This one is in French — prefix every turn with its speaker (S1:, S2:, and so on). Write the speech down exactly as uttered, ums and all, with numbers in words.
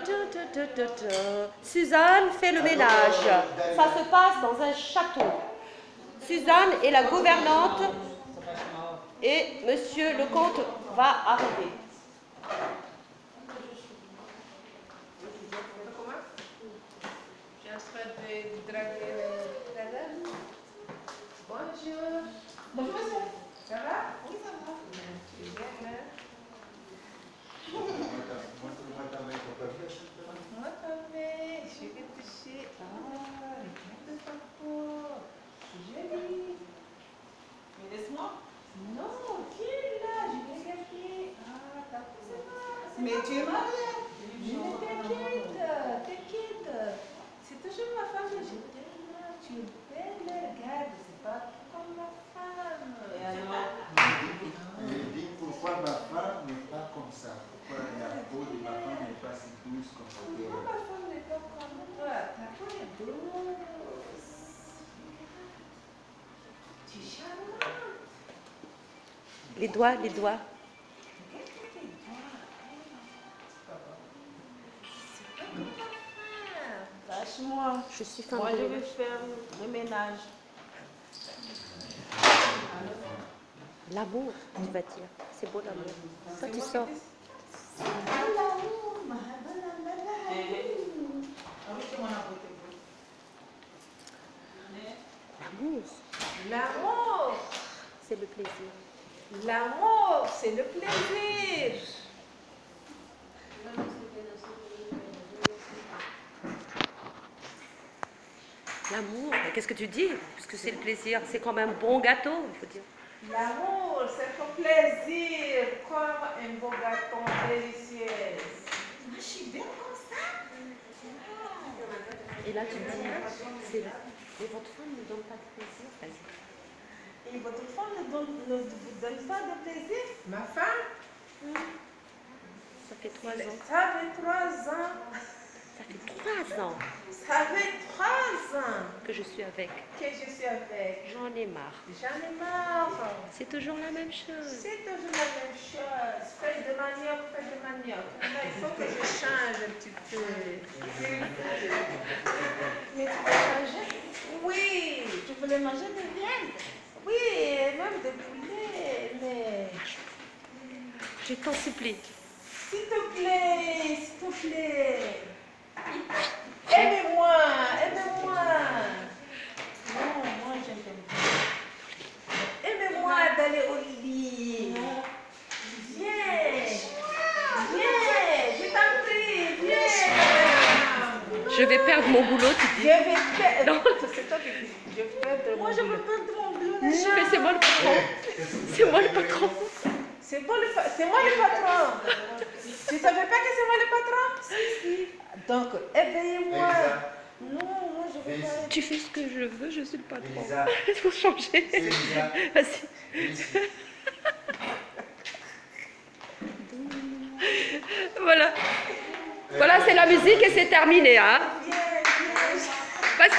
S1: Suzanne fait le ménage. Ça se passe dans un château. Suzanne est la gouvernante et monsieur le comte va arriver.
S2: Je suis en train de draguer la dame. Bonjour. Bonjour, monsieur. Ça va? Oui, ça va. Tu es bien, hein? Moi, também. Chega de toucher. Ah, regarde ta peau. C'est joli. Mais laisse-moi. Non, viens là, je vais regarder. Ah, ta peau, c'est mal. Mais tu es mariée. Mais t'inquiète, t'inquiète. C'est toujours ma femme que je t'aime. Tu es belle, regarde. C'est pas comme ma femme. Et alors?
S3: Je dis pourquoi ma femme n'est pas comme ça. Pourquoi la peau de ma femme n'est pas si douce comme ça.
S2: Pourquoi ma femme n'est pas comme toi? Ta peau est douce. Tu es charmante.
S1: Les doigts, les doigts.
S2: Lâche-moi.
S1: Je suis fan
S2: Moi,
S1: de
S2: je
S1: ménage.
S2: vais faire le ménage.
S1: L'amour, tu vas dire. C'est beau l'amour. Toi, tu sors. L'amour,
S2: L'amour,
S1: c'est le plaisir.
S2: l'amour, c'est le plaisir.
S1: L'amour, mais qu'est-ce que tu dis? Puisque c'est le plaisir, c'est comme un bon gâteau, il faut dire.
S2: L'amour, c'est un plaisir, comme un beau gâteau délicieux. Moi, je suis bien comme ça.
S1: Et là, tu dis, c'est le... Mais votre femme ne donne pas de plaisir, vas-y.
S2: Et votre femme ne, donne, ne vous donne pas de plaisir? Ma femme?
S1: Ça fait trois ans.
S2: Ça fait trois ans.
S1: Ça fait trois ans
S2: Ça fait trois ans
S1: que je suis avec.
S2: que je suis avec.
S1: J'en ai marre.
S2: J'en ai marre.
S1: C'est toujours la même chose.
S2: C'est toujours la même chose. Fais de manioc, fais de manioc. Là, il faut que je change un petit peu. Mais tu veux changer? Oui. Tu voulais manger de viande? Oui, même de poulet, mais...
S1: Je t'en supplie.
S2: S'il te plaît, s'il te plaît. Aimez-moi, aimez-moi. Non, moi je t'aime pas. Aimez-moi d'aller au lit. Viens, viens, je t'en prie, viens.
S1: Je vais perdre mon boulot, tu
S2: Je
S1: dis.
S2: vais perdre. C'est toi qui dis. Je vais perdre
S1: Moi,
S2: mon
S1: je
S2: boulot.
S1: veux perdre mon boulot.
S2: Non.
S1: Mais c'est moi le patron. C'est moi le patron.
S2: C'est moi, le pa- c'est moi le patron. Tu ne savais pas que c'est moi le patron? Si, si. Donc, éveillez-moi. Non, moi je veux pas.
S1: Tu fais ce que je veux, je suis le patron.
S3: Elisa.
S1: Il faut changer.
S3: Elisa.
S1: Vas-y. Voilà. Voilà, c'est la musique et c'est terminé, hein.